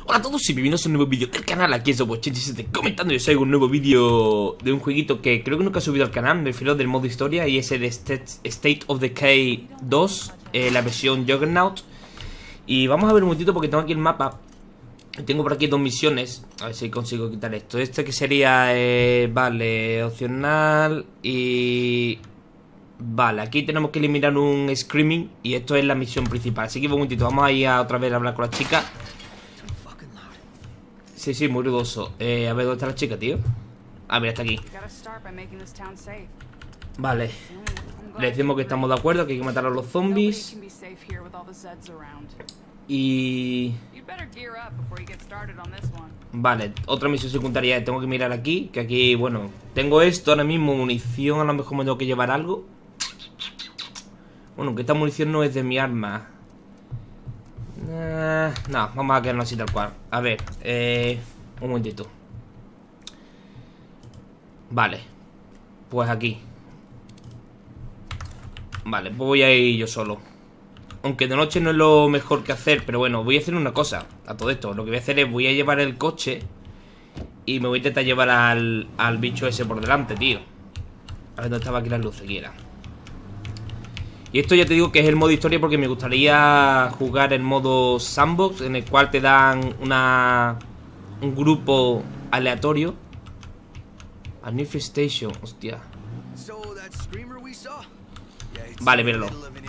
Hola a todos y bienvenidos a un nuevo vídeo del canal. Aquí es Sobo87 comentando. Yo soy un nuevo vídeo de un jueguito que creo que nunca he subido al canal. Me refiero del modo historia y es el State of Decay 2, la versión Juggernaut. Y vamos a ver un momentito porque tengo aquí el mapa. Tengo por aquí dos misiones. A ver si consigo quitar esto. Este que sería, vale, opcional. Y... vale, aquí tenemos que eliminar un Screaming. Y esto es la misión principal. Así que un momentito, vamos a ir otra vez a hablar con la chica. Sí, muy ruidoso. A ver, ¿dónde está la chica, tío? Ah, mira, está aquí. Vale. Le decimos que estamos de acuerdo, que hay que matar a los zombies. Y... vale, otra misión secundaria. Tengo que mirar aquí, que aquí, bueno, tengo esto ahora mismo, munición. A lo mejor me tengo que llevar algo. Bueno, que esta munición no es de mi arma. No, vamos a quedarnos así tal cual. A ver, un momentito. Vale. Pues aquí. Vale, pues voy a ir yo solo. Aunque de noche no es lo mejor que hacer. Pero bueno, voy a hacer una cosa. A todo esto, lo que voy a hacer es voy a llevar el coche y me voy a intentar llevar al bicho ese por delante, tío. A ver dónde estaba aquí la luz, quiera. Y esto ya te digo que es el modo historia porque me gustaría jugar en modo sandbox, en el cual te dan un grupo aleatorio. A new station, hostia. Vale, míralo.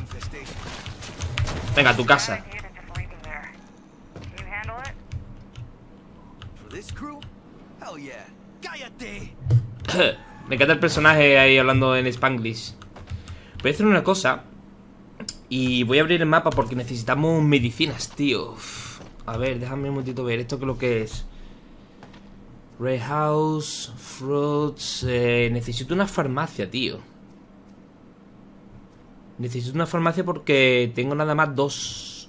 Venga, a tu casa. Me encanta el personaje ahí hablando en Spanglish. Voy a hacer una cosa. Y voy a abrir el mapa porque necesitamos medicinas, tío. A ver, déjame un momentito ver. ¿Esto qué es lo que es? Red House, Fruits. Necesito una farmacia, tío. Necesito una farmacia porque tengo nada más 2.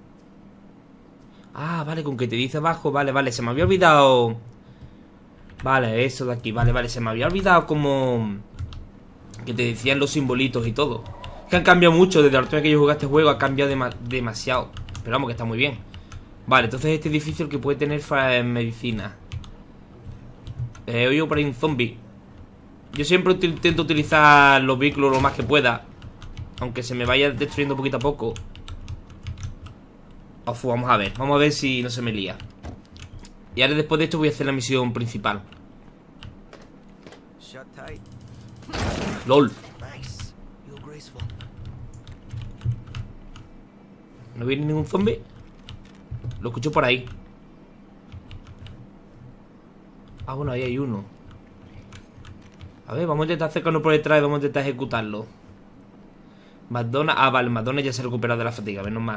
Ah, vale, con que te dice abajo. Vale, se me había olvidado. Vale, eso de aquí, vale, se me había olvidado como que te decían los simbolitos y todo. Que han cambiado mucho desde la última vez que yo jugué a este juego. Ha cambiado demasiado. Pero vamos, que está muy bien. Vale, entonces este edificio el que puede tener medicina. Oigo por ahí un zombie. Yo siempre intento utilizar los vehículos lo más que pueda, aunque se me vaya destruyendo poquito a poco. Vamos a ver si no se me lía. Y ahora después de esto voy a hacer la misión principal. LOL. ¿No viene ningún zombie? Lo escucho por ahí. Ah, bueno, ahí hay uno. A ver, vamos a intentar acercarnos por detrás y vamos a intentar ejecutarlo. McDonald's. Ah, vale, McDonald's ya se ha recuperado de la fatiga, menos mal.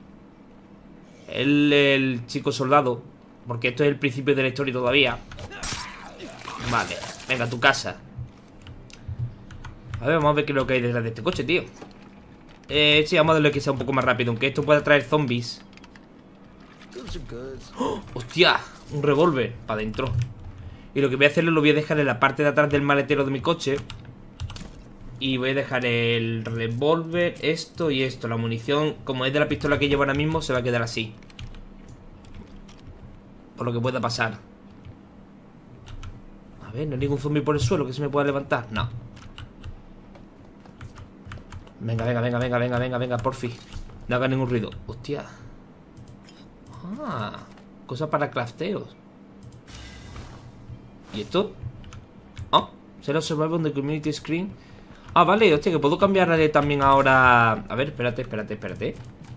El chico soldado, porque esto es el principio de la historia todavía. Vale, venga, a tu casa. A ver, vamos a ver qué es lo que hay detrás de este coche, tío. Sí, vamos a darle que sea un poco más rápido, aunque esto pueda traer zombies. ¡Oh! ¡Hostia! Un revólver para adentro. Y lo que voy a hacer lo voy a dejar en la parte de atrás del maletero de mi coche. Y voy a dejar el revólver, esto y esto. La munición, como es de la pistola que llevo ahora mismo, se va a quedar así. Por lo que pueda pasar. A ver, no hay ningún zombie por el suelo que se me pueda levantar. No. Venga, porfi. No haga ningún ruido. Hostia. Ah, cosa para crafteos. ¿Y esto? Ah, será survival on the community screen. Ah, vale, hostia, que puedo cambiarle también ahora. A ver, espérate.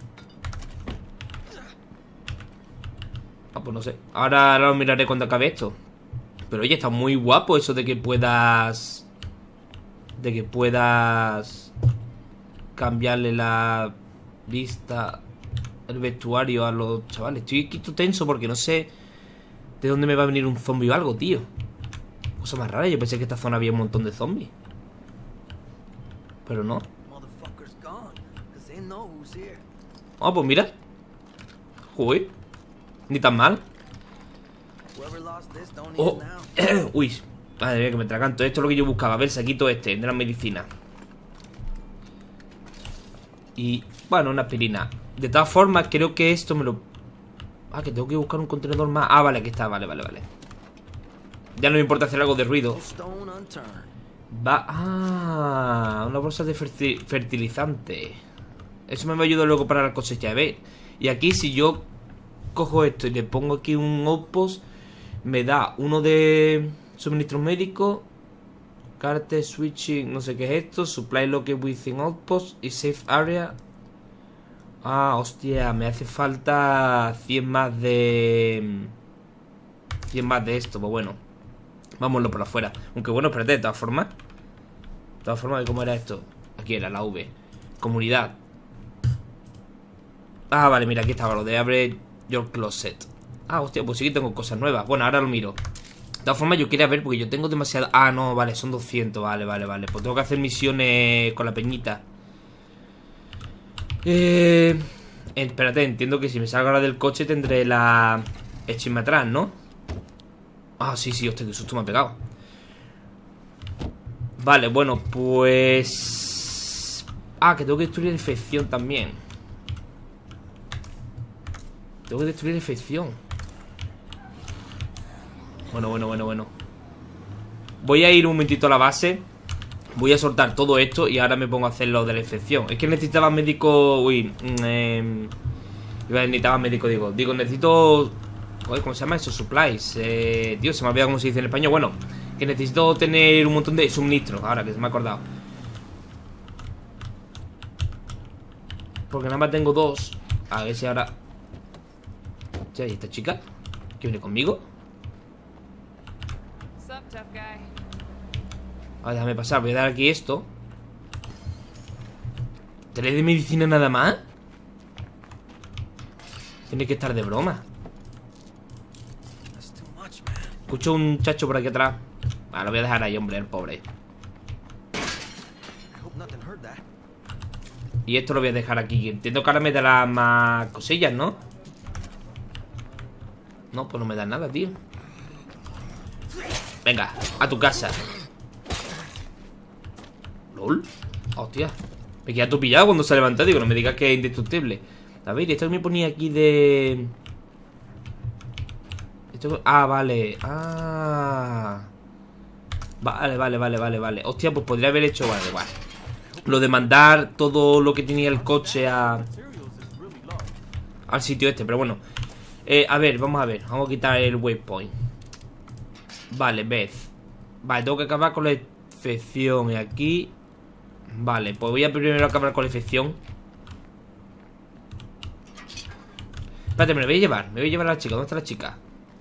Ah, pues no sé. Ahora lo miraré cuando acabe esto. Pero oye, está muy guapo eso de que puedas cambiarle la vista, el vestuario a los chavales. Estoy aquí tenso porque no sé de dónde me va a venir un zombie o algo, tío. Cosa más rara, yo pensé que esta zona había un montón de zombies, pero no. Ah, pues mira. Joder, ni tan mal. Oh. Uy, madre mía, que me traganto. Esto es lo que yo buscaba. A ver, saquito este de la medicina. Y, bueno, una aspirina. De todas formas, creo que esto me lo Ah, que tengo que buscar un contenedor más. Ah, vale, aquí está, vale. Ya no me importa hacer algo de ruido. Una bolsa de fertilizante. Eso me va a ayudar luego para la cosecha, ¿veis? Y aquí si yo cojo esto y le pongo aquí un outpost, me da uno de suministros médicos, carte, switching, no sé qué es esto, supply locked within outpost y safe area. Ah, hostia, me hace falta 100 más de... 100 más de esto, pues bueno. Vámonos por afuera. Aunque bueno, espérate, de todas formas. ¿Cómo era esto? Aquí era la V. Comunidad. Ah, vale, mira, aquí estaba lo de abre your closet. Ah, hostia, pues sí que tengo cosas nuevas. Bueno, ahora lo miro. De todas formas, yo quería ver porque yo tengo demasiado... Ah, no, vale, son 200. Vale. Pues tengo que hacer misiones con la peñita. Espérate, entiendo que si me salgo ahora del coche tendré la... Echenme atrás, ¿no? Ah, sí, hostia, qué susto me ha pegado. Vale, bueno, pues... Ah, que tengo que destruir la infección también. Tengo que destruir la infección. Bueno. Voy a ir un momentito a la base. Voy a soltar todo esto y ahora me pongo a hacer lo de la infección. Es que necesitaba médico... Uy, necesitaba médico, digo, necesito... Joder, ¿cómo se llama eso? Supplies. Dios, se me ha olvidado cómo se dice en español. Bueno, que necesito tener un montón de suministros. Ahora que se me ha acordado. Porque nada más tengo 2. A ver si ahora... ¿Y esta chica? ¿Que viene conmigo? A ver, déjame pasar. Voy a dar aquí esto. ¿3 de medicina nada más? Tiene que estar de broma. Escucho un chacho por aquí atrás. Lo voy a dejar ahí, hombre, el pobre. Y esto lo voy a dejar aquí. Entiendo que ahora me dará más cosillas, ¿no? No, pues no me da nada, tío. Venga, a tu casa. ¿Lol? Hostia. Me queda todo pillado cuando se ha levantado. Digo, no me digas que es indestructible. A ver, esto que me ponía aquí de... Esto... Ah, vale. Vale. Hostia, pues podría haber hecho... Vale, igual. Lo de mandar todo lo que tenía el coche al sitio este, pero bueno. A ver, vamos a ver. Vamos a quitar el waypoint. Vale, Beth. Vale, tengo que acabar con la infección. Y aquí... Vale, pues voy a primero acabar con la infección. Espérate, me lo voy a llevar. Me voy a llevar a la chica. ¿Dónde está la chica?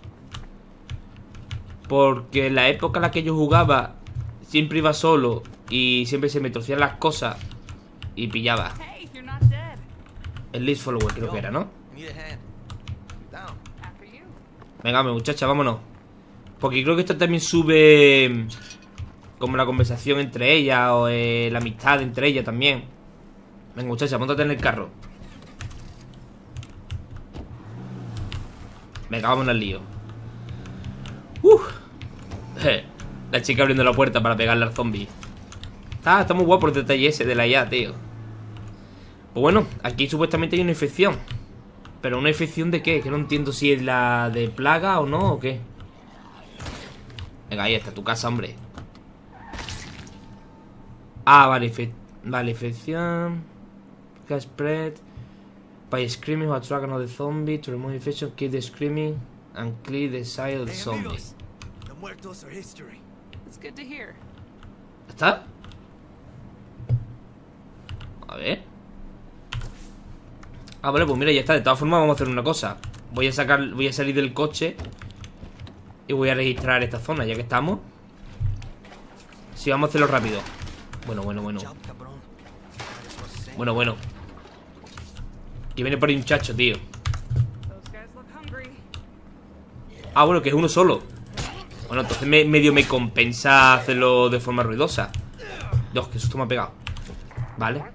Porque en la época en la que yo jugaba siempre iba solo y siempre se me torcían las cosas y pillaba. El least follower creo que era, ¿no? Venga, muchacha, vámonos. Porque creo que esto también sube como la conversación entre ellas o la amistad entre ellas también. Venga, muchacha, móntate en el carro. Venga, vámonos al lío. La chica abriendo la puerta para pegarle al zombie. Está muy guapo el detalle ese de la IA, tío. Pues bueno, aquí supuestamente hay una infección. ¿Pero una infección de qué? Que no entiendo si es la de plaga o no, o qué. Venga, ahí está tu casa, hombre. Ah, vale, infección. Can spread by screaming or attract another zombie. To remove infection, kill the screaming and clear the side of the zombie. ¿Está? A ver. Ah, vale, pues mira, ya está. De todas formas vamos a hacer una cosa. Voy a salir del coche y voy a registrar esta zona, ya que estamos. Sí, vamos a hacerlo rápido. Bueno. Que viene por ahí un chacho, tío. Ah, bueno, que es uno solo. Bueno, entonces medio me compensa hacerlo de forma ruidosa. Dios, qué susto me ha pegado. Vale.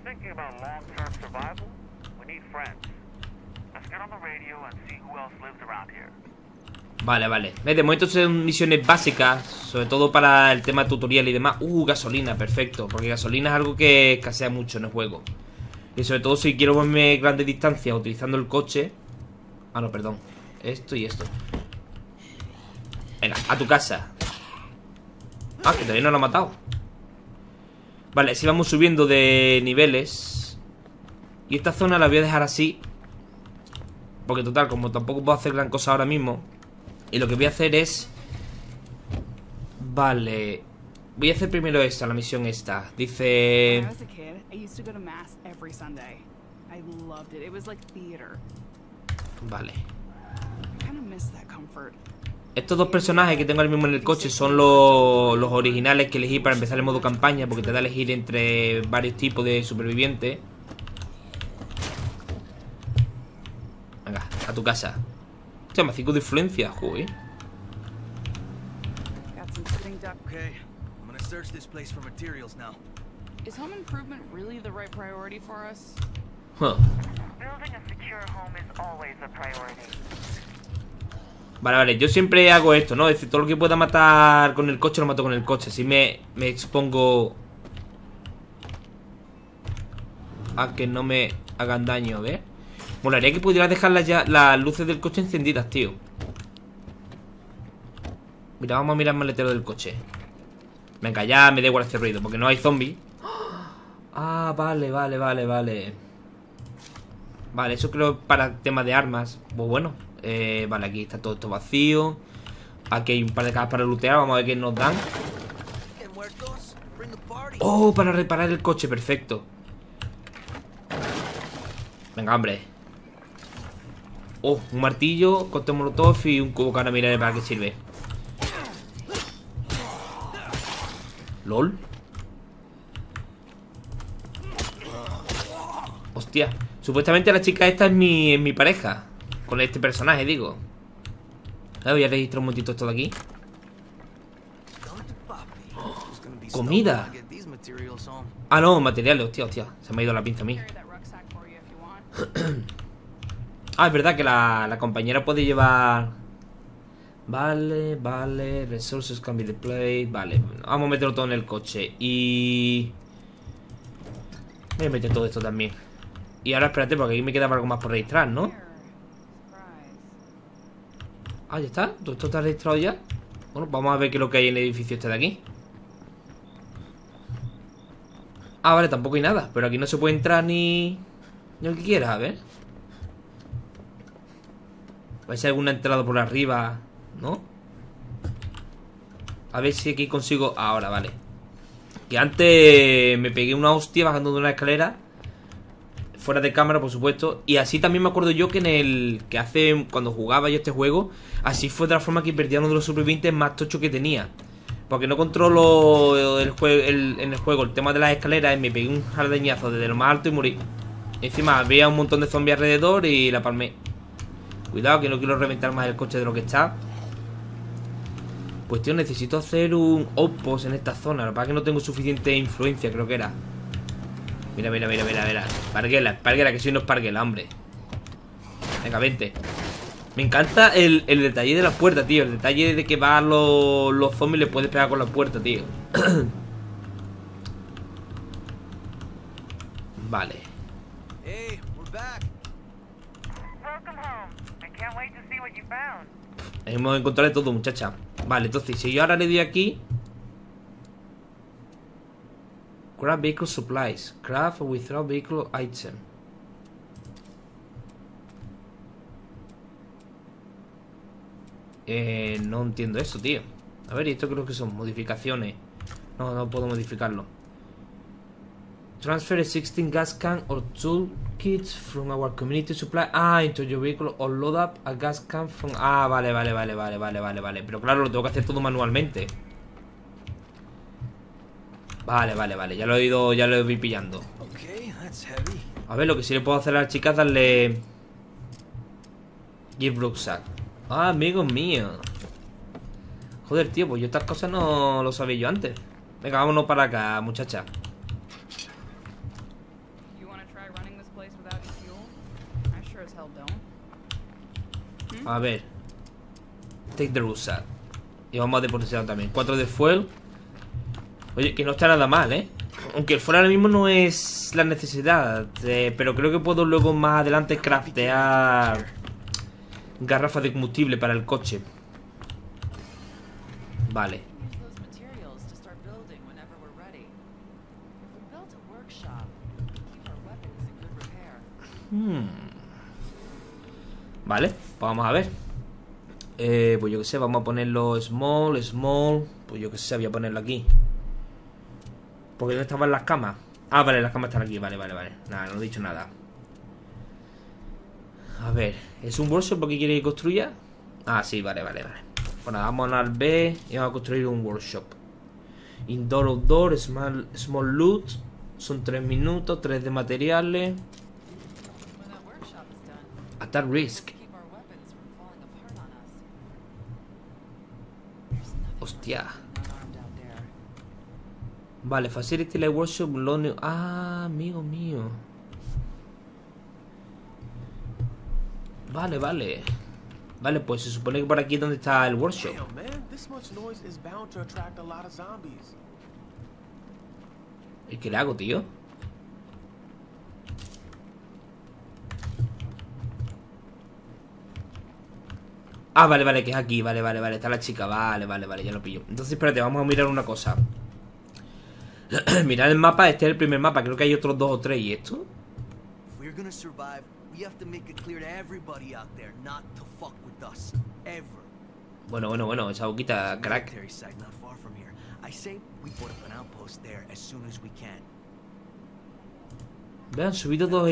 Vale. De momento son misiones básicas, sobre todo para el tema tutorial y demás. Gasolina, perfecto. Porque gasolina es algo que escasea mucho en el juego. Y sobre todo si quiero moverme grandes distancias utilizando el coche, Ah, no, perdón. Esto y esto. Venga, a tu casa. Ah, que todavía no lo ha matado. Vale, si vamos subiendo de niveles. Y esta zona la voy a dejar así, porque total, como tampoco puedo hacer gran cosa ahora mismo. Y lo que voy a hacer es... Vale, voy a hacer primero esta, la misión esta. Dice... Vale. Estos dos personajes que tengo ahora mismo en el coche son los originales que elegí para empezar el modo campaña, porque te da a elegir entre varios tipos de supervivientes. Venga, a tu casa. Hostia, me 5 de influencia, joder. Huh. Vale, vale, yo siempre hago esto, ¿no? Es decir, todo lo que pueda matar con el coche lo mato con el coche. Así me expongo a que no me hagan daño, a ver. Molaría que pudiera dejar las luces del coche encendidas, tío. Mira, vamos a mirar el maletero del coche. Venga, ya me da igual hacer ruido, porque no hay zombies. Ah, vale, vale, vale, vale. Vale, eso creo para temas de armas. Pues bueno, vale, aquí está todo esto vacío. Aquí hay un par de cajas para lootear. Vamos a ver qué nos dan. Oh, para reparar el coche, perfecto. Venga, hombre. Oh, un martillo, cóctel molotov y un cubo que ahora miraré para qué sirve. LOL. Hostia. Supuestamente la chica esta es mi pareja. Con este personaje, digo. Voy a registrar un momentito esto de aquí. Oh, comida. Ah, no, materiales, hostia, hostia. Se me ha ido la pinza a mí. Ah, es verdad que la compañera puede llevar... Vale, vale. Resources can be deployed. Vale, vamos a meterlo todo en el coche. Y... voy a meter todo esto también. Y ahora espérate, porque aquí me queda algo más por registrar, ¿no? Ah, ya está. ¿Todo esto está registrado ya? Bueno, vamos a ver qué es lo que hay en el edificio este de aquí. Ah, vale, tampoco hay nada. Pero aquí no se puede entrar ni lo que quieras, a ver. Va a ser alguna entrada por arriba, ¿no? A ver si aquí consigo... Ahora, vale. Que antes me pegué una hostia bajando de una escalera. Fuera de cámara, por supuesto. Y así también me acuerdo yo que en el... que hace... cuando jugaba yo este juego, así fue de la forma que perdí a uno de los supervivientes más tochos que tenía. Porque no controlo en el juego el tema de las escaleras. Y me pegué un jardiñazo desde lo más alto y morí. Encima había un montón de zombies alrededor y la palmé. Cuidado que no quiero reventar más el coche de lo que está. Pues tío, necesito hacer un outpost en esta zona. Lo que pasa es que no tengo suficiente influencia, creo que era. Mira, mira, mira, mira, mira. Parguela, que soy no es parguela, hombre. Venga, vente. Me encanta el detalle de la puerta, tío. El detalle de que va los zombies y le puedes pegar con la puerta, tío. Vale. Hemos encontrado todo, muchacha. Vale, entonces, si yo ahora le doy aquí... Grab vehicle supplies. Craft without vehicle item. No entiendo eso, tío. A ver, esto creo que son modificaciones. No, no puedo modificarlo. Transfer a 16 gas can or toolkits from our community supply. Ah, into your vehicle or load up a gas can from... Ah, vale, vale, vale, vale, vale, vale, vale. Pero claro, lo tengo que hacer todo manualmente. Vale, vale, vale. Ya lo he ido, ya lo voy pillando. A ver, lo que sí le puedo hacer a las chicas, darle... Give rucksack. Ah, amigos míos. Joder, tío, pues yo estas cosas no lo sabía yo antes. Venga, vámonos para acá, muchacha. A ver. Take the rucksack. Y vamos a depositar también 4 de fuel. Oye, que no está nada mal, ¿eh? Aunque el fuel ahora mismo no es la necesidad, pero creo que puedo luego más adelante craftear garrafas de combustible para el coche. Vale. Vale, pues vamos a ver. Pues yo que sé, vamos a ponerlo small. Pues yo que sé, voy a ponerlo aquí. Porque no estaban las camas. Ah, vale, las camas están aquí, vale. Nada, no he dicho nada. A ver, ¿es un workshop porque quiere que construya? Ah, sí, vale. Pues nada, vamos al B y vamos a construir un workshop. Indoor, outdoor, small loot. Son 3 minutos, 3 de materiales. Attack risk. Hostia. Vale, facility light workshop lonely. Ah, amigo mío. Vale. Vale, pues se supone que por aquí es donde está el workshop. ¿Y qué le hago, tío? Ah, vale, que es aquí. Vale. Está la chica. Vale, ya lo pillo. Entonces, espérate, vamos a mirar una cosa. Mirad el mapa. Este es el primer mapa. Creo que hay otros 2 o 3. ¿Y esto? Bueno, esa boquita, crack. Vean, subido 2.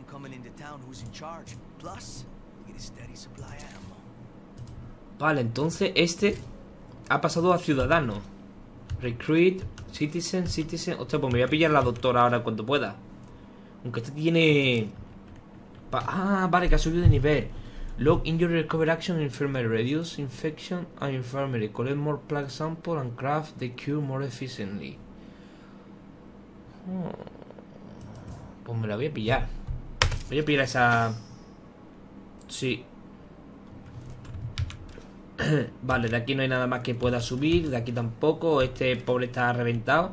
Vale, entonces este ha pasado a ciudadano. Recruit, citizen. Hostia, pues me voy a pillar la doctora ahora cuando pueda. Aunque este tiene... vale, que ha subido de nivel. Log injury recover action infirmary. Reduce infection and infirmary. Collect more plague sample and craft the cure more efficiently. Pues me la voy a pillar. Voy a pillar esa... Sí. Vale, de aquí no hay nada más que pueda subir. De aquí tampoco. Este pobre está reventado.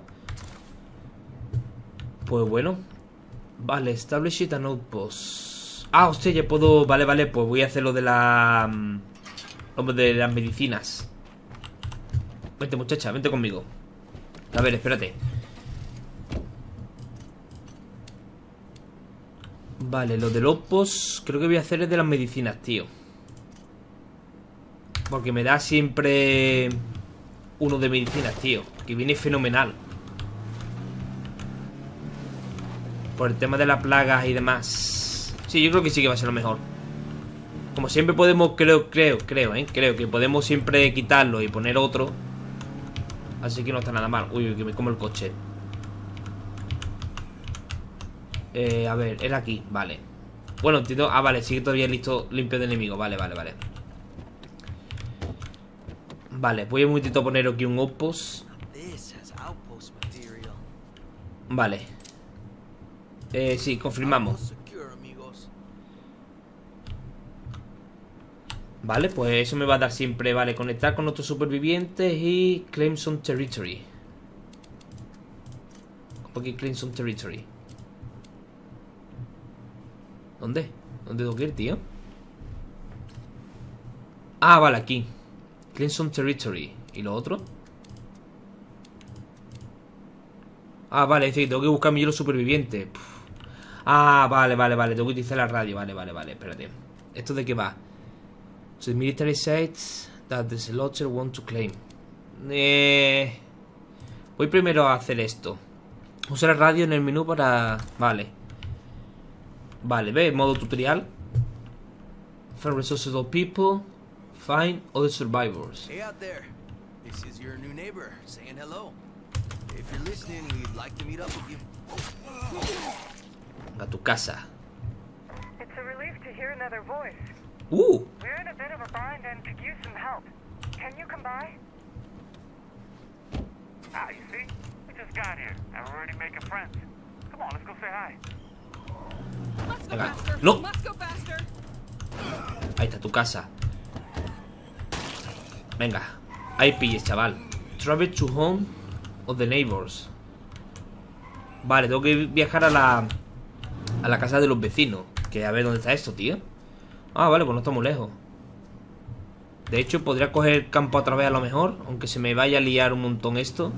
Pues bueno. Vale, establish it an outpost. Ah, hostia, ya puedo... Vale, pues voy a hacer lo de la... Lo de las medicinas. Vente, muchacha, vente conmigo. A ver, espérate. Vale, lo del outpost creo que voy a hacer es de las medicinas, tío. Porque me da siempre uno de medicinas, tío. Que viene fenomenal. Por el tema de las plagas y demás. Sí, yo creo que sí que va a ser lo mejor. Como siempre podemos, creo que podemos siempre quitarlo y poner otro. Así que no está nada mal. Uy, que me como el coche. A ver, era aquí, vale. Bueno, entiendo. Ah, vale, sigue todavía limpio de enemigo. Vale. Vale, voy un momentito a poner aquí un outpost. Vale. Sí, confirmamos. Vale, pues eso me va a dar siempre. Vale, conectar con otros supervivientes y claim some territory. ¿Cómo que claim some territory? ¿Dónde? ¿Dónde tengo que ir, tío? Ah, vale, aquí. Claim some territory. ¿Y lo otro? Ah, vale, dice que tengo que buscarme yo los supervivientes. Ah, vale. Tengo que utilizar la radio. Vale, espérate. ¿Esto de qué va? So the military sites that the Slaughter want to claim. Voy primero a hacer esto. Usar la radio en el menú para... Vale, ve, modo tutorial. Find resources of people. Find other survivors. Hey out there. This is your new neighbor saying hello. If you're listening, we'd like to meet up with you. A tu casa. It's a relief to hear another voice. We're in a bit of a bind and could use some help. Can you come by? Ah, you see? We just got here and we're already making friends. Come on, let's go say hi. Venga. No. Ahí está tu casa. Venga. Ahí pilles, chaval. Travel to home of the neighbors. Vale, tengo que viajar a la casa de los vecinos. Que a ver dónde está esto, tío. Ah, vale, pues no estamos lejos. De hecho, podría coger el campo otra vez a lo mejor, aunque se me vaya a liar un montón esto.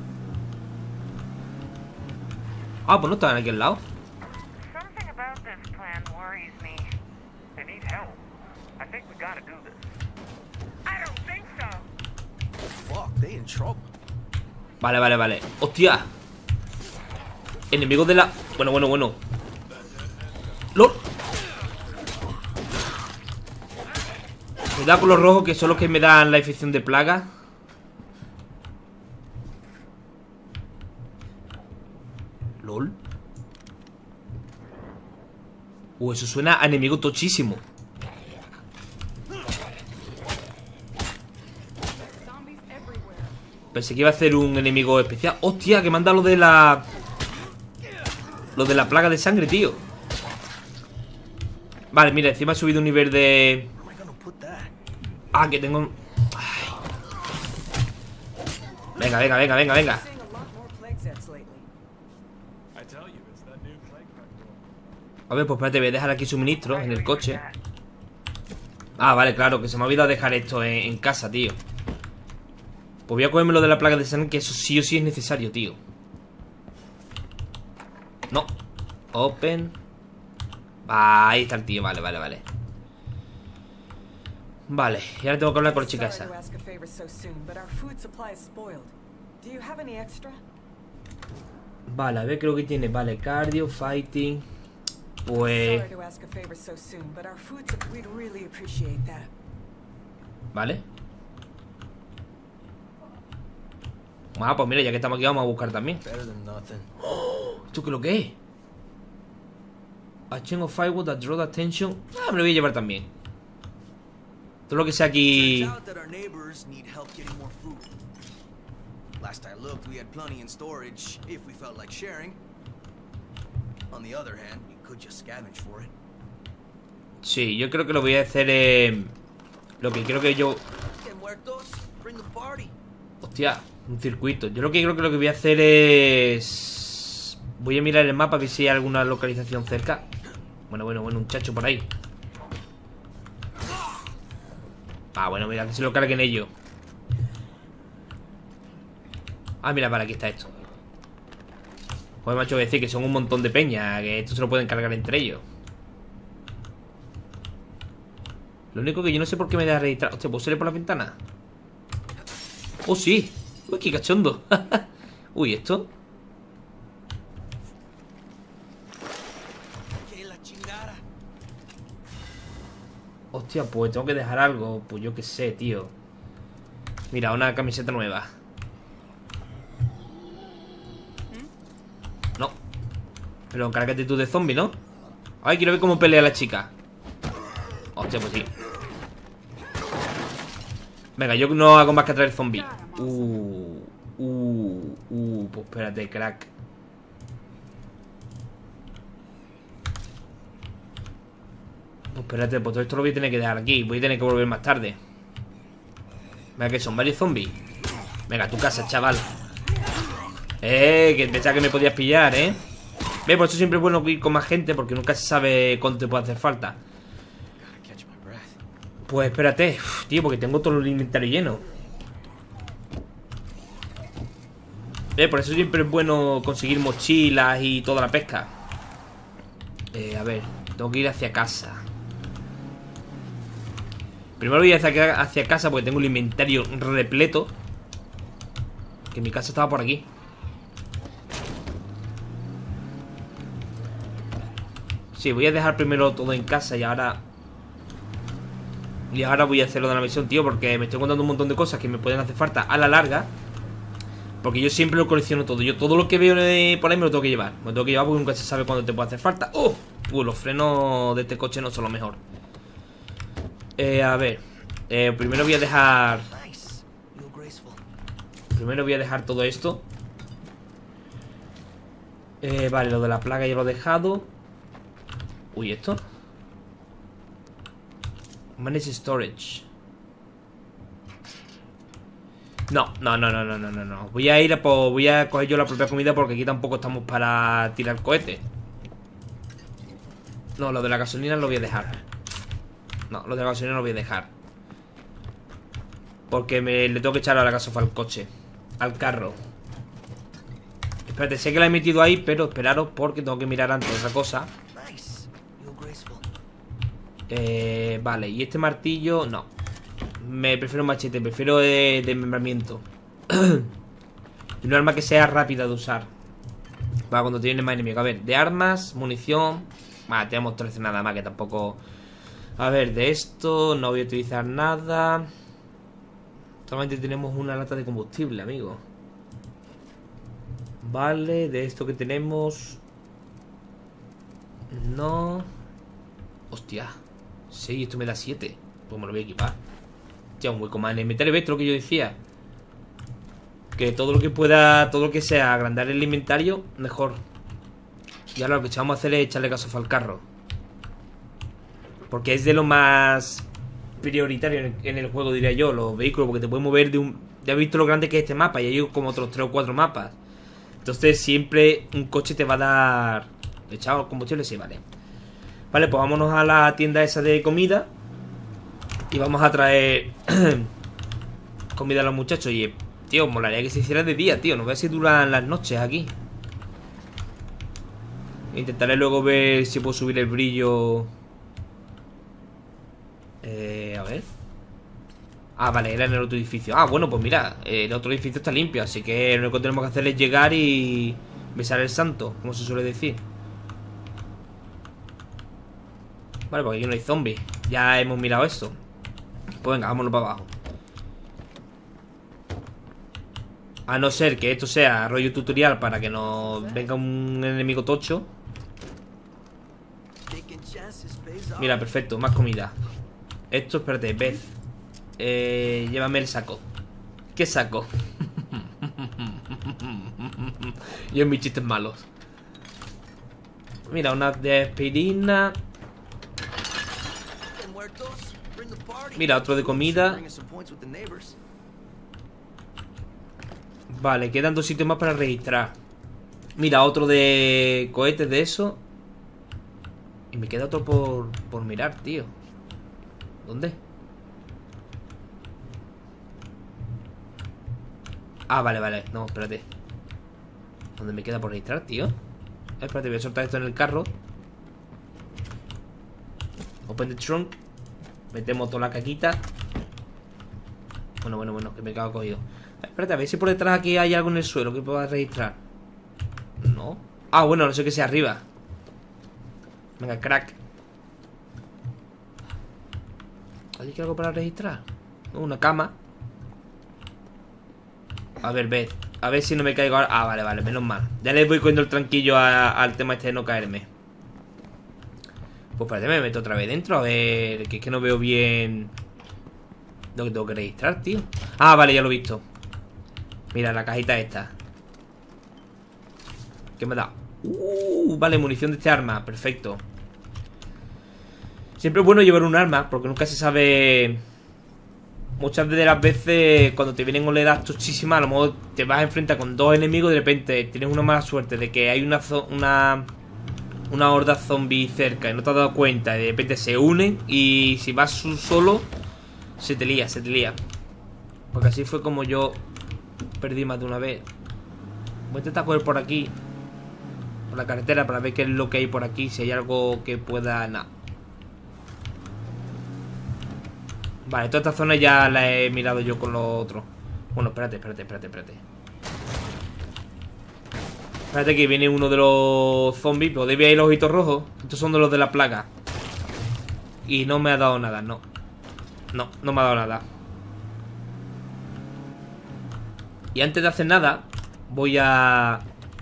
Ah, pues no estaban aquí al lado. Something about this plan worries me. They need help. I think we gotta do this. I don't think so. Fuck, they in trouble. Vale, vale, vale. ¡Hostia! Enemigos de la... Bueno. ¡Lol! Cuidado con los rojos, que son los que me dan la infección de plaga. ¿Lol? Eso suena a enemigo tochísimo. Pensé que iba a hacer un enemigo especial. ¡Hostia! Que manda lo de la... Lo de la plaga de sangre, tío. Vale, mira, encima he subido un nivel de... Ah, que tengo... Ay. Venga. A ver, pues espérate, voy a dejar aquí suministros en el coche. Ah, vale, claro, que se me ha olvidado dejar esto en casa, tío. Pues voy a cogerme lo de la plaga de sangre, que eso sí o sí es necesario, tío. No. Open. Ahí está el tío, vale. Vale, y ahora tengo que hablar con la chica esa. Vale, a ver, creo que tiene. Vale, cardio, fighting. Pues... Vale. Ah, pues mira, ya que estamos aquí vamos a buscar también. ¡Oh! ¿Esto qué es lo que es? A chain of firewood that draw the attention. Ah, me lo voy a llevar también. Todo lo que sea aquí. Last I looked, we had plenty in storage if we felt like sharing. On the other hand, we could just scavenge for it. Sí, yo creo que lo voy a hacer. Lo que creo que yo... Hostia, un circuito. Yo lo que creo que voy a hacer es... Voy a mirar el mapa a ver si hay alguna localización cerca. Bueno, un chacho por ahí. Ah, bueno, mira, que se lo carguen ellos. Ah, mira, vale, aquí está esto. Joder, macho, voy a decir que son un montón de peña, que esto se lo pueden cargar entre ellos. Lo único que yo no sé por qué me da registrar. Hostia, ¿puedo salir por la ventana? ¡Oh, sí! ¡Uy, qué cachondo! Uy, ¿esto? Hostia, pues tengo que dejar algo. Pues yo qué sé, tío. Mira, una camiseta nueva. No. Pero cárgate tú de zombie, ¿no? Ay, quiero ver cómo pelea la chica. Hostia, pues sí. Venga, yo no hago más que atraer zombie. Pues espérate, crack. Pues espérate, pues todo esto lo voy a tener que dejar aquí. Voy a tener que volver más tarde. Venga, que son varios zombies. Venga, a tu casa, chaval. Que pensaba que me podías pillar, Ve, por eso siempre es bueno ir con más gente, porque nunca se sabe cuánto te puede hacer falta. Pues espérate, tío, porque tengo todo el inventario lleno. Por eso siempre es bueno conseguir mochilas y toda la pesca. A ver, tengo que ir hacia casa. Primero voy hacia casa porque tengo el inventario repleto. Que mi casa estaba por aquí. Sí, voy a dejar primero todo en casa y ahora... Y ahora voy a hacer lo de la misión, tío, porque me estoy contando un montón de cosas que me pueden hacer falta a la larga. Porque yo siempre lo colecciono todo. Yo todo lo que veo por ahí me lo tengo que llevar. Me lo tengo que llevar porque nunca se sabe cuándo te puede hacer falta. ¡Oh! Los frenos de este coche no son lo mejor. A ver. Primero voy a dejar... Primero voy a dejar todo esto. Vale, lo de la plaga ya lo he dejado. Uy, ¿esto? Manage storage. No. Voy a ir a voy a coger yo la propia comida porque aquí tampoco estamos para tirar cohetes. No, lo de la gasolina lo voy a dejar. No, lo de la gasolina lo voy a dejar. Porque le tengo que echar a la gasofa al coche. Al carro. Espérate, sé que la he metido ahí, pero esperaros porque tengo que mirar antes otra cosa. Vale, y este martillo, no. Me prefiero un machete, prefiero de desmembramiento. Y un arma que sea rápida de usar. Para cuando tiene más enemigos. A ver, de armas, munición. Vale, tenemos 13 nada más, que tampoco. A ver, de esto no voy a utilizar nada. Solamente tenemos una lata de combustible, amigo. Vale, de esto que tenemos. No. Hostia. 6, esto me da 7. Pues me lo voy a equipar. Ya, un hueco más en el inventario. ¿Ves lo que yo decía? Que todo lo que pueda, todo lo que sea agrandar el inventario, mejor. Y ahora lo que vamos a hacer es echarle gasofa al carro. Porque es de lo más prioritario en el juego, diría yo, los vehículos. Porque te puedes mover de un... Ya has visto lo grande que es este mapa. Y hay como otros 3 o 4 mapas. Entonces siempre un coche te va a dar... ¿Echado combustible? Sí, vale. Vale, pues vámonos a la tienda esa de comida. Y vamos a traer comida a los muchachos. Y, tío, molaría que se hiciera de día, tío. No ver si duran las noches aquí. Intentaré luego ver si puedo subir el brillo. A ver. Ah, vale, era en el otro edificio. Ah, bueno, pues mira, el otro edificio está limpio. Así que lo único que tenemos que hacer es llegar y besar el santo, como se suele decir. Vale, porque aquí no hay zombies. Ya hemos mirado esto. Pues venga, vámonos para abajo. A no ser que esto sea rollo tutorial para que nos venga un enemigo tocho. Mira, perfecto, más comida. Esto, espérate, Beth, llévame el saco. ¿Qué saco? Yo en mis chistes malos. Mira, una de aspirina. Mira, otro de comida. Vale, quedan 2 sitios más para registrar. Mira, otro de cohetes de eso. Y me queda otro por mirar, tío. ¿Dónde? Ah, vale, vale. No, espérate. ¿Dónde me queda por registrar, tío? Espérate, voy a soltar esto en el carro. Open the trunk. Metemos toda la caquita. Bueno, que me cago cogido. Espérate, a ver si por detrás aquí hay algo en el suelo que pueda registrar. No. Ah, bueno, no sé qué sea arriba. Venga, crack. ¿Hay algo para registrar? Una cama. A ver, Beth. A ver si no me caigo ahora. Ah, vale, vale, menos mal. Ya le voy cogiendo el tranquillo al tema este de no caerme. Pues espérate, me meto otra vez dentro. A ver, que es que no veo bien lo que tengo que registrar, tío. Ah, vale, ya lo he visto. Mira, la cajita esta. ¿Qué me da? Vale, munición de este arma, perfecto. Siempre es bueno llevar un arma, porque nunca se sabe. Muchas de las veces cuando te vienen oleadas tochísimas, a lo mejor te vas a enfrentar con 2 enemigos y de repente tienes una mala suerte de que hay una horda zombie cerca y no te has dado cuenta y de repente se unen y si vas solo se te lía, Porque así fue como yo perdí más de una vez. Voy a intentar coger por aquí, por la carretera, para ver qué es lo que hay por aquí, si hay algo que pueda... Nah. Vale, toda esta zona ya la he mirado yo con lo otro. Bueno, espérate. Espérate que viene uno de los zombies. ¿Podéis ver ahí los ojitos rojos? Estos son de los de la plaga. Y no me ha dado nada, no. No me ha dado nada. Y antes de hacer nada, voy a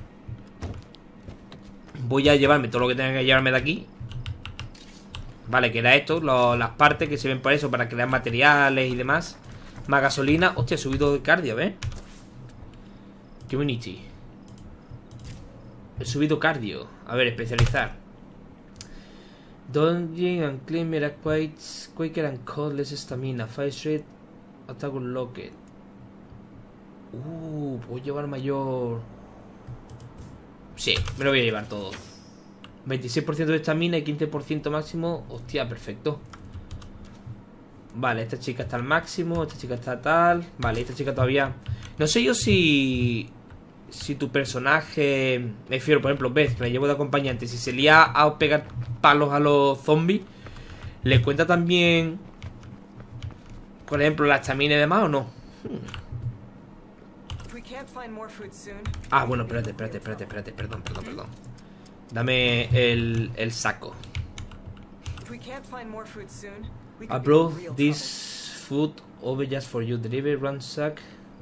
llevarme todo lo que tenga que llevarme de aquí. Vale, que era esto, las partes que sirven para eso, para crear materiales y demás. Más gasolina. Hostia, he subido de cardio, ¿ves? Qué bonito. He subido cardio. A ver, especializar. Dungeon and Climber Quaker and Cold, less stamina. Fire Street, Attack Unlocked. Puedo llevar mayor. Sí, me lo voy a llevar todo. 26% de estamina y 15% máximo. Hostia, perfecto. Vale, esta chica está al máximo. Esta chica está tal. Vale, esta chica todavía... No sé yo si tu personaje... Me refiero, por ejemplo, Beth, que la llevo de acompañante, si se lía a pegar palos a los zombies, ¿le cuenta también, por ejemplo, la estamina y demás o no? Ah, bueno, espérate, perdón. Dame el saco. I brought this food over just for you. Deliver ransack.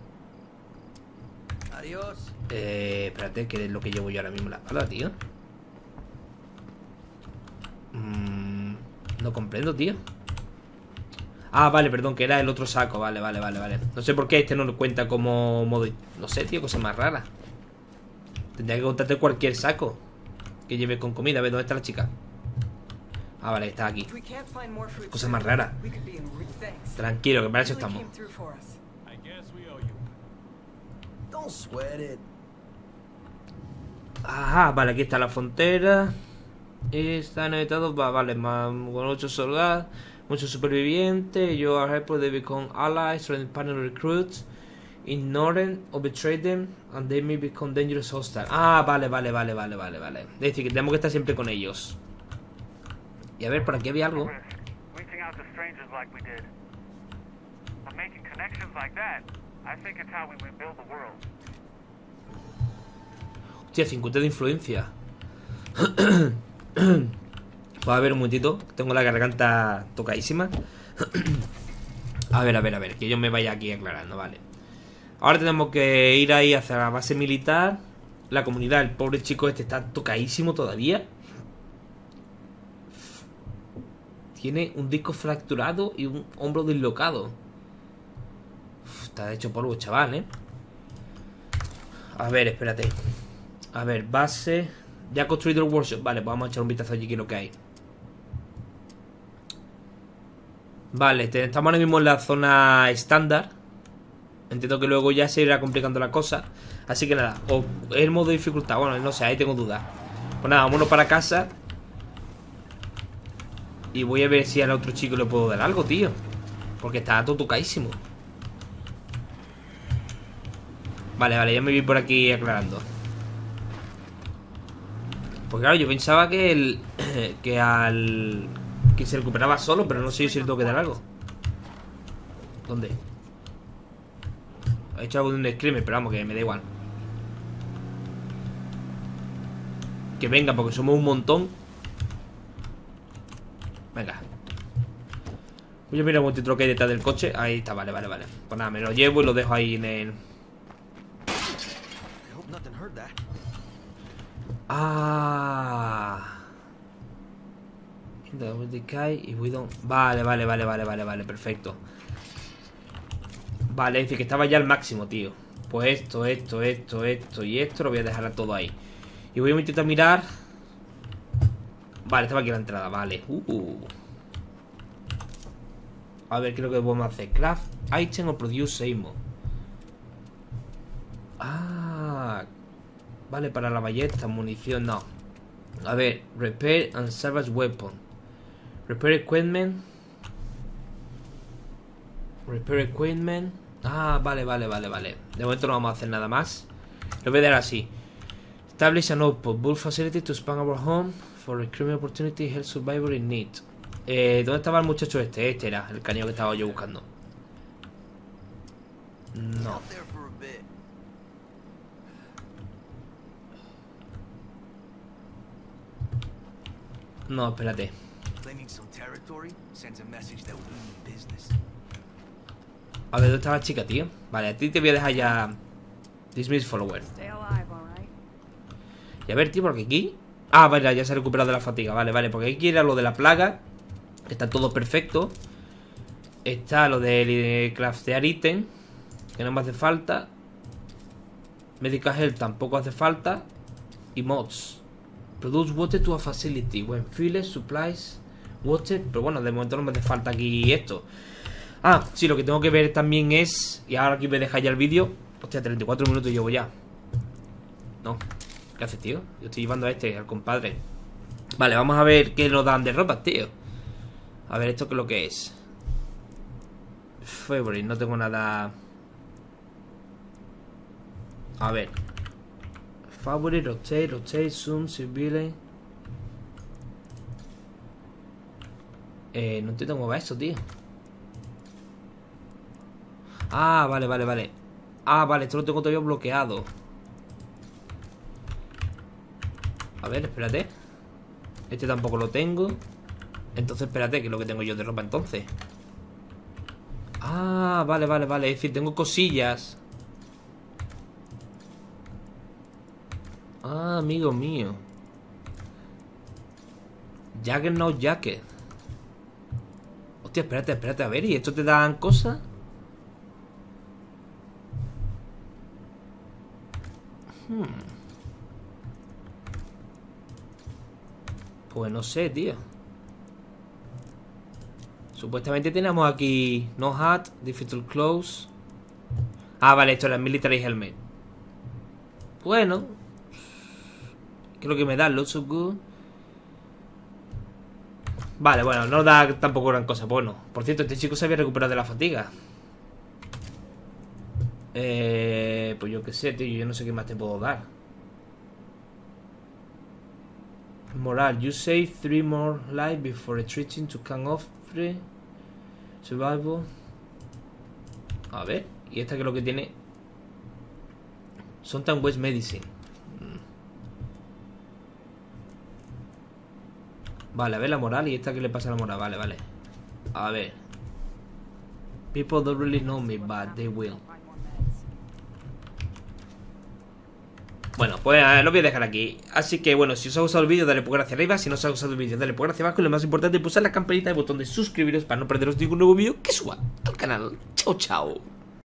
Adiós. Espérate, que es lo que llevo yo ahora mismo en la espalda, tío. No comprendo, tío. Ah, vale, perdón, que era el otro saco. Vale. No sé por qué este no lo cuenta como modo... No sé, tío, cosa más rara. Tendría que contarte cualquier saco que lleve con comida. A ver, ¿dónde está la chica? Ah, vale, está aquí. Cosa más rara. Tranquilo, que para eso estamos. Don't sweat it. Ajá, vale, aquí está la frontera. Están editados, vale, más con 8 soldados, muchos supervivientes. You are able to become allies or partner recruits. Ignore or betray them and they may become dangerous hostile. Ah, vale. Es decir, que tenemos que estar siempre con ellos. Y a ver, por aquí había algo. Reaching out to strangers like we did. And making connections like that. I think it's how we rebuild the world. Hostia, 50 de influencia. Voy a ver un momentito. Tengo la garganta tocadísima. A ver, que yo me vaya aquí aclarando, vale. Ahora tenemos que ir ahí hacia la base militar. La comunidad, el pobre chico este está tocadísimo todavía. Tiene un disco fracturado y un hombro dislocado. Está hecho polvo, chaval, ¿eh? A ver, espérate. A ver, base. Ya ha construido el workshop. Vale, pues vamos a echar un vistazo allí que es lo que hay. Vale, estamos ahora mismo en la zona estándar. Entiendo que luego ya se irá complicando la cosa. Así que nada, o el modo de dificultad. Bueno, no sé, ahí tengo dudas. Pues nada, vámonos para casa. Y voy a ver si al otro chico le puedo dar algo, tío. Porque está todo tocadísimo. Vale, ya me vi por aquí aclarando. Pues claro, yo pensaba que que se recuperaba solo, pero no sé si le tengo que dar algo. ¿Dónde? He hecho algo de un screamer, pero vamos, que me da igual. Que venga, porque somos un montón. Venga. Voy a mirar un momentito que hay detrás del coche. Ahí está, vale. Pues nada, me lo llevo y lo dejo ahí en el... Ah. Vale, perfecto. Vale, es decir, que estaba ya al máximo, tío. Pues esto y esto lo voy a dejar todo ahí. Y voy a intentar mirar. Vale, estaba aquí la entrada, vale. A ver, creo que podemos hacer craft item o produce ammo. Ah, vale, para la ballesta, munición, no. A ver, repair and salvage weapon. Repair equipment. Ah, vale. De momento no vamos a hacer nada más. Lo voy a dar así. Establish an outpost, build facility to expand our home for recruitment opportunity, help survivor in need. ¿Dónde estaba el muchacho este? Este era el cañón que estaba yo buscando. No. No, espérate. A ver, ¿dónde está la chica, tío? Vale, a ti te voy a dejar ya. Dismiss follower. Y a ver, tío, porque aquí... Ah, vale, ya se ha recuperado de la fatiga. Vale, porque aquí era lo de la plaga. Está todo perfecto. Está lo de craftear ítem, que no me hace falta. Medical Health tampoco hace falta. Y mods. Produce water to a facility. When fuel supplies water. Pero bueno, de momento no me hace falta aquí esto. Ah, sí, lo que tengo que ver también es... Y ahora aquí voy a dejar ya el vídeo. Hostia, 34 minutos llevo ya. No. ¿Qué haces, tío? Yo estoy llevando a este, al compadre. Vale, vamos a ver qué nos dan de ropa, tío. A ver, ¿esto qué es lo que es? favorite. No tengo nada. A ver. Favorite, rotate, zoom, civile. No entiendo cómo va eso, tío. Ah, vale. Ah, vale, esto lo tengo todavía bloqueado. A ver, espérate. Este tampoco lo tengo. Entonces, espérate, que es lo que tengo yo de ropa entonces. Ah, vale. Es decir, tengo cosillas. Ah, amigo mío. Jacket, no jacket. Hostia, espérate, a ver, ¿y esto te dan cosas? Pues no sé, tío. Supuestamente tenemos aquí no hat, difficult clothes. Ah, vale, esto es la military helmet. Bueno, creo que me da lots of good. Vale, bueno, no da tampoco gran cosa. Bueno, por cierto, este chico se había recuperado de la fatiga. Pues yo qué sé, tío. Yo no sé qué más te puedo dar. Moral, you save 3 more life before retreating to Camp of Free. Survival. A ver, y esta que es lo que tiene. Sometimes West Medicine. Vale, a ver la moral. ¿Y esta qué le pasa a la moral? Vale. A ver. People don't really know me, but they will. Bueno, pues lo voy a dejar aquí. Así que bueno, si os ha gustado el vídeo, dale pulgar hacia arriba. Si no os ha gustado el vídeo, dale pulgar hacia abajo. Y lo más importante, pulsar la campanita y el botón de suscribiros para no perderos ningún nuevo vídeo que suba al canal. Chao.